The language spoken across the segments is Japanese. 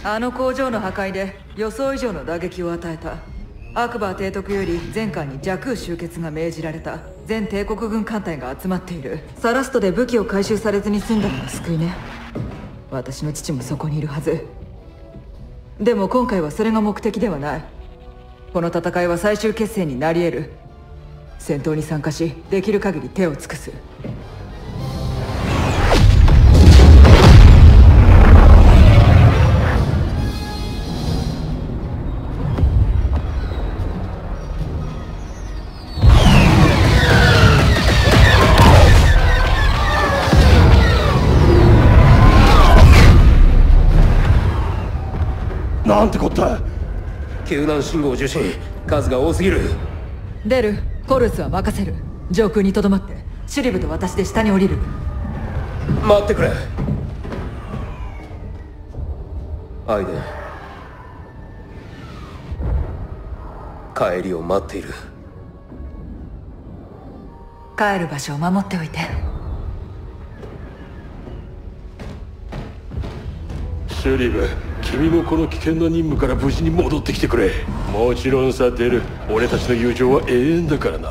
あの工場の破壊で予想以上の打撃を与えた。アクバー提督より全艦に若空集結が命じられた。全帝国軍艦隊が集まっている。サラストで武器を回収されずに済んだのが救いね。私の父もそこにいるはず。でも今回はそれが目的ではない。この戦いは最終決戦になり得る。戦闘に参加し、できる限り手を尽くす。 なんてこった。 救難信号受信、数が多すぎる。 出る。コルスは任せる。上空にとどまってシュリブと私で下に降りる。 待ってくれ。アイデン、帰りを待っている。 帰る場所を守っておいて。 シュリブ、君もこの危険な任務から無事に戻ってきてくれ。もちろんさ、デル。俺たちの友情は永遠だからな。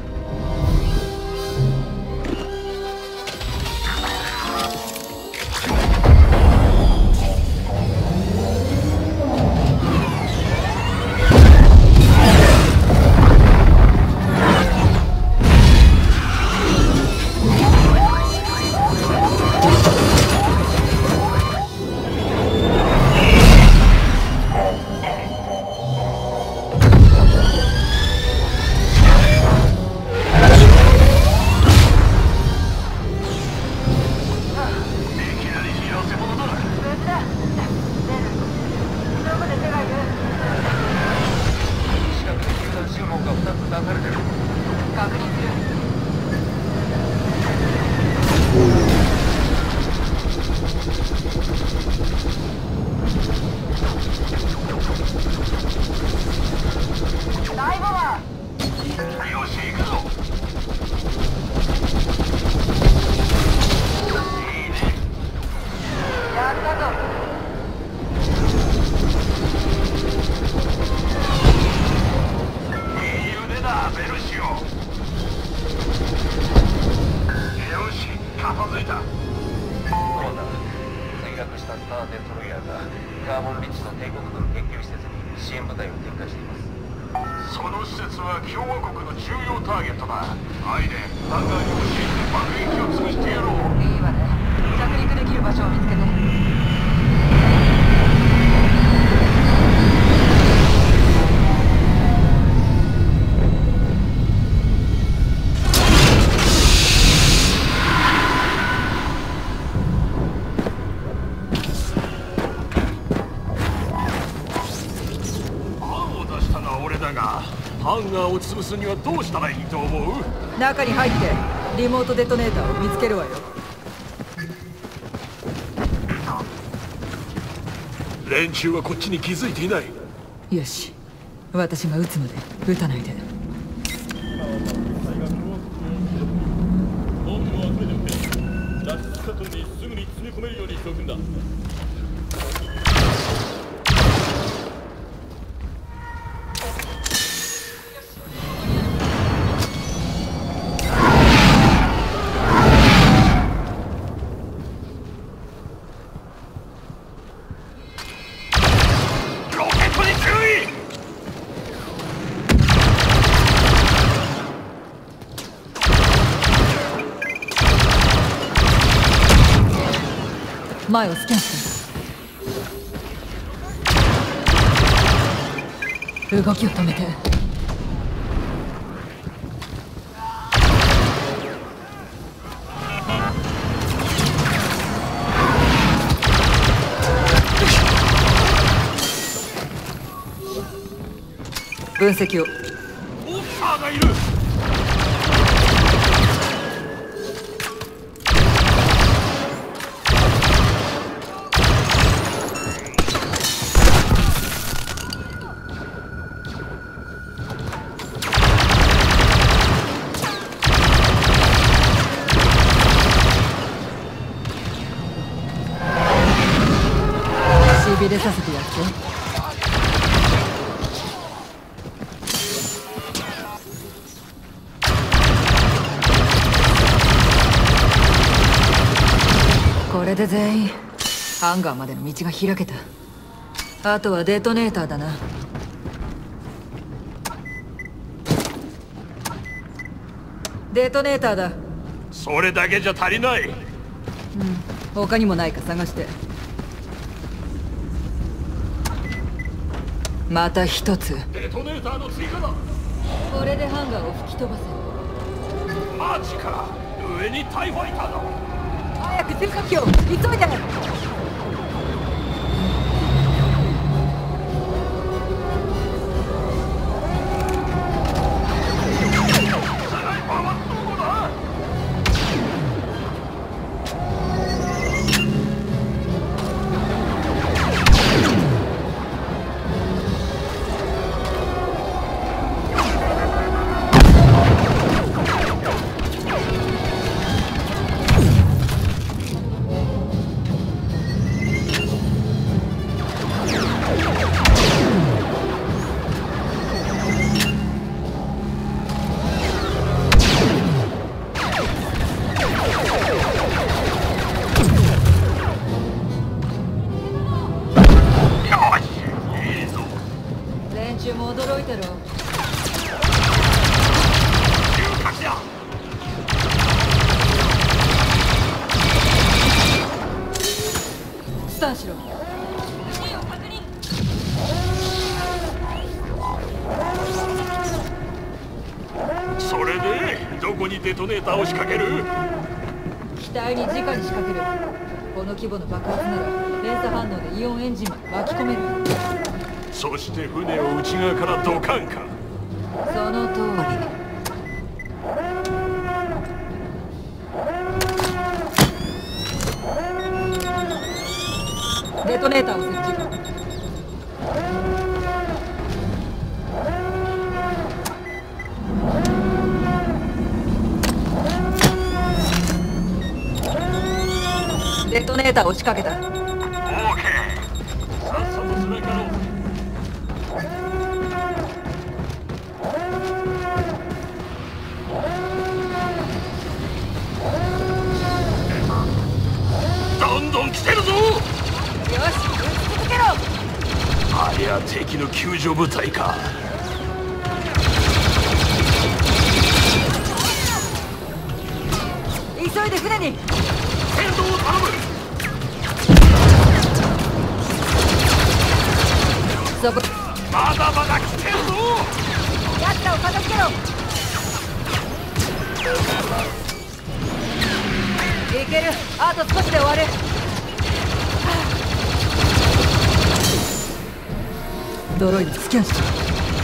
ハンガーを潰すにはどうしたらいいと思う？ 中に入ってリモートデトネーターを見つけるわよ。 連中はこっちに気づいていない。 よし、私が撃つので撃たないで。 脱出シャトルにすぐに詰め込めるようにしておくんだ。 前をスキャンして。動きを止めて。分析を。 モンスターがいる。 びれさせてやって。これで全員ハンガーまでの道が開けた。あとはデトネーターだな。デトネーターだ。 それだけじゃ足りない。 他にもないか探して。また一つ。 デトネーターの追加だ。 これでハンガーを吹き飛ばせる。 マジか。上にタイファイターだ。 早く重火器を急いで。連中も驚いてろ。スタンしろ。 それでどこにデトネーターを仕掛ける？ 機体に直に仕掛ける。この規模の爆発なら連鎖反応でイオンエンジンまで巻き込める。 そして船を内側からドカンか。 その通り。デトネーターを設置。デトネーターを仕掛けた。 オーケー。さっさとつながろう。どんどん来てるぞ。 よし、続けろ。 ありゃ敵の救助部隊か。 急いで船に。 先導を頼む。 そこ。 まだまだ来てるぞ。 奴らを片付けろ。いける。あと少しで終わる。ドロイドスキャンした。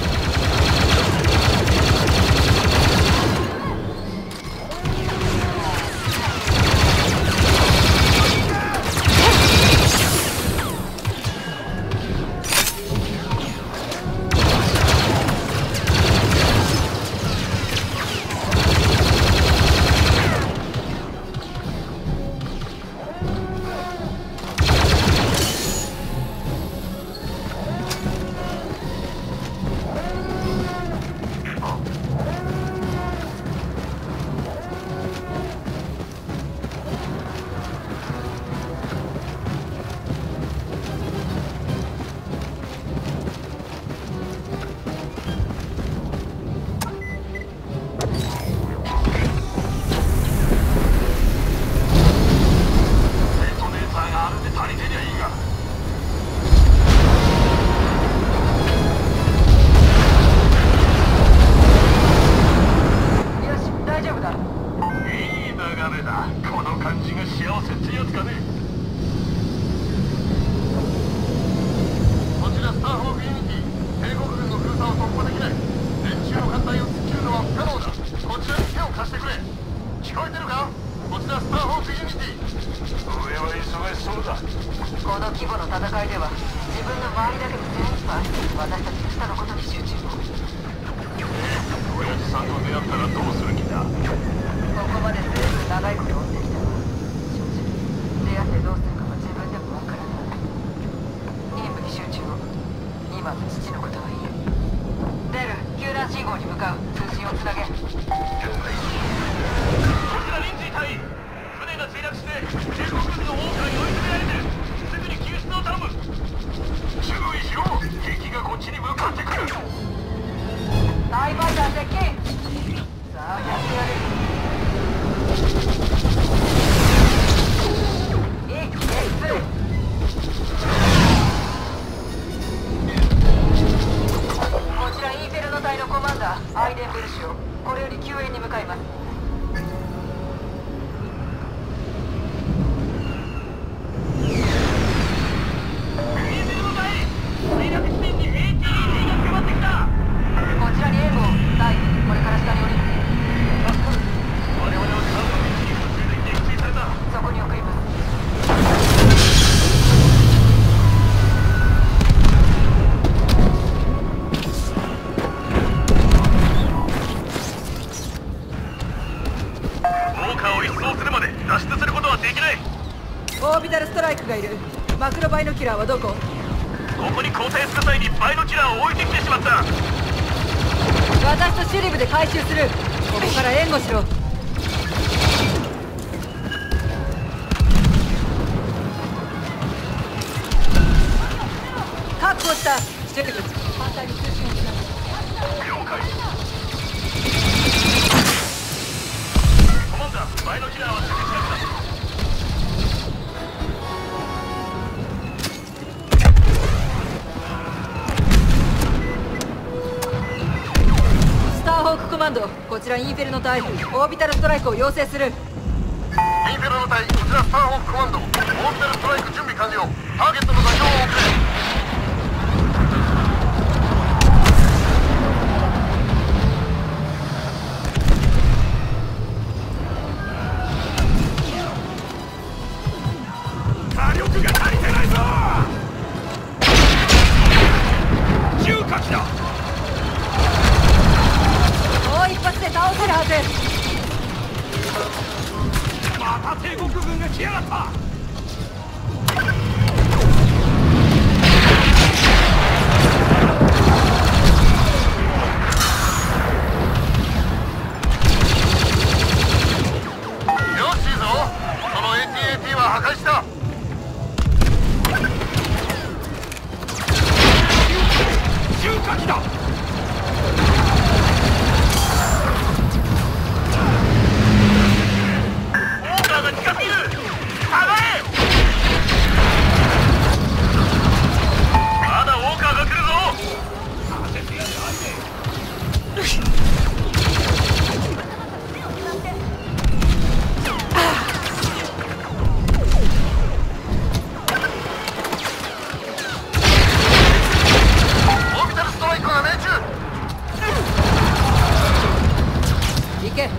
この規模の戦いでは自分の周りだけで精一杯私たちが下のことに集中を。 親父さんと出会ったらどうする気だ？ ここまでずいぶん長いこと追ってきたわ。正直出会ってどうするかは自分でもわからない。 カーを一掃するまで脱出することはできない。 オービタルストライクがいる。マクロバイノキラーはどこ？ ここに交代する際にバイノキラーを置いてきてしまった。 私とシュリブで回収する。ここから援護しろ。確保した。シュリブ反対に通信をつなぐ。 了解。コマンダー、バイノキラーは設置した。 スターホークコマンド、こちらインフェルノ隊、オービタルストライクを要請する。 インフェルノ隊、こちらスターホークコマンド、オービタルストライク準備完了。ターゲットの座標を送れ。 火力が足りてないぞ。重火器だ。 もう一発で倒せるはず。 また帝国軍が来やがった。 よしいいぞ。その AT-AT は破壊した。 重火器だ。オーカーが近すぎる。下がえ。まだオーカーが来るぞ。 オービタルストライクが命中。 行け。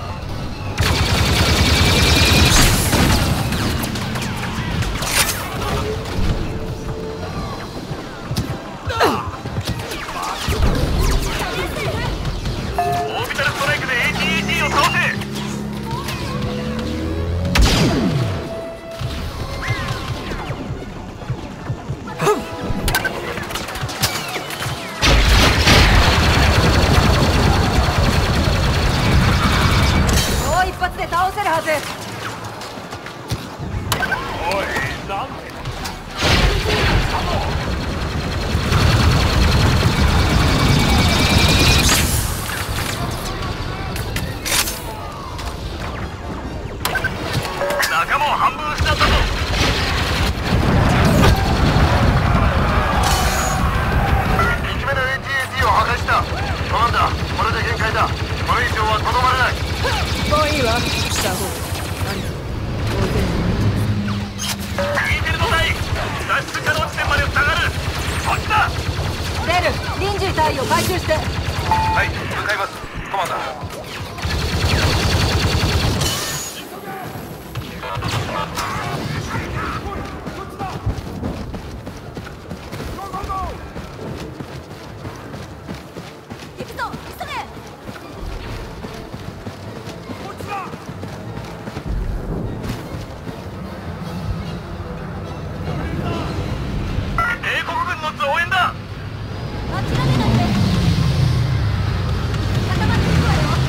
オービタルストライクで AT-AT を倒せ。 もう一発で倒せるはず。 おい、なんて。仲間を半分失ったぞ。 1機目の AT-AT を破壊した。コマンダー、これで限界だ。これ以上はとどまれない。 もういいわ。スターホーク。何かインフェルノ隊、脱出可能地点まで下がる。こっちだ。 出る。臨時隊を回収して。 はい、向かいます。コマンダー。 行くぞ。急げ。 こっちだ。帝国軍の増援だ。 諦めないで。固まっていくわよ。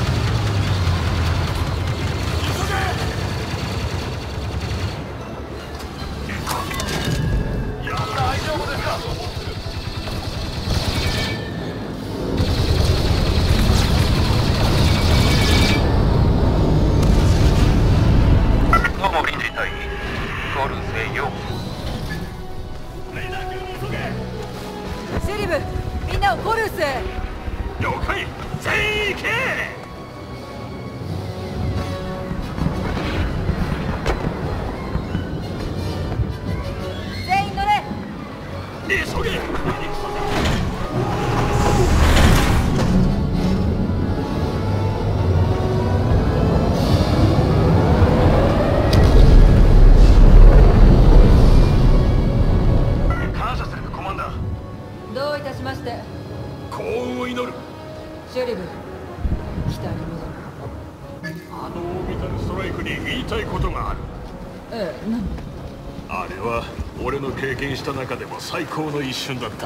に言いたいことがある。 ええ、何？ あれは俺の経験した中でも最高の一瞬だった。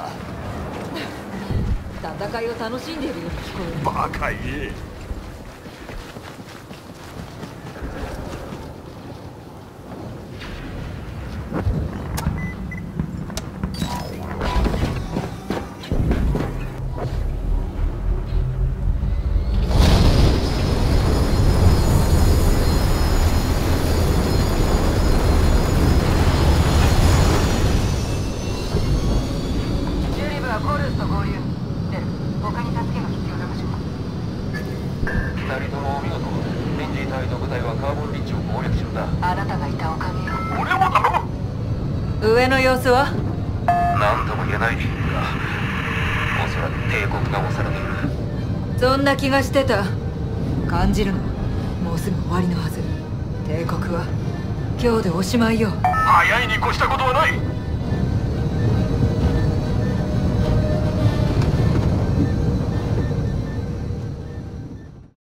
戦いを楽しんでいるように聞こえる。 バカ言え。 上の様子は？ 何とも言えないが、おそらく帝国が押されている。 そんな気がしてた。感じるの。もうすぐ終わりのはず。帝国は今日でおしまいよ。 早いに越したことはない。